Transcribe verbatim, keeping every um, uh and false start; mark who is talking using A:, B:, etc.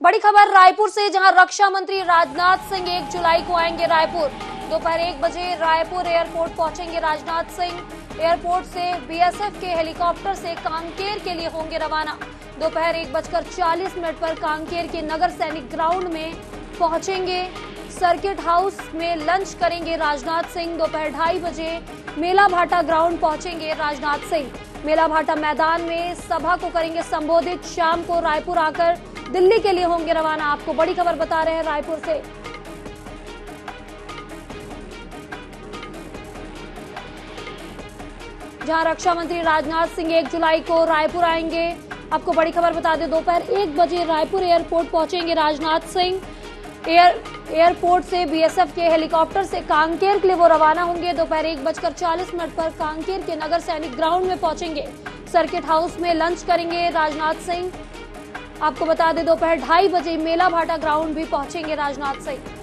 A: बड़ी खबर रायपुर से, जहां रक्षा मंत्री राजनाथ सिंह एक जुलाई को आएंगे रायपुर। दोपहर एक बजे रायपुर एयरपोर्ट पहुंचेंगे राजनाथ सिंह। एयरपोर्ट से बीएसएफ के हेलीकॉप्टर से कांकेर के लिए होंगे रवाना। दोपहर एक बजकर चालीस मिनट पर कांकेर के नगर सैनिक ग्राउंड में पहुंचेंगे। सर्किट हाउस में लंच करेंगे राजनाथ सिंह। दोपहर ढाई बजे मेला भाटा ग्राउंड पहुंचेंगे राजनाथ सिंह। मेला भाटा मैदान में सभा को करेंगे संबोधित। शाम को रायपुर आकर दिल्ली के लिए होंगे रवाना। आपको बड़ी खबर बता रहे हैं रायपुर से। जहां रक्षा मंत्री राजनाथ सिंह एक जुलाई को रायपुर आएंगे। आपको बड़ी खबर बता दें, दोपहर एक बजे रायपुर एयरपोर्ट पहुंचेंगे राजनाथ सिंह। एयर एयरपोर्ट से बीएसएफ के हेलीकॉप्टर से कांकेर के लिए वो रवाना होंगे। दोपहर एक बजकर चालीस मिनट पर कांकेर के नगर सैनिक ग्राउंड में पहुंचेंगे। सर्किट हाउस में लंच करेंगे राजनाथ सिंह। आपको बता दें, दोपहर ढाई बजे मेला भाटा ग्राउंड भी पहुंचेंगे राजनाथ सिंह।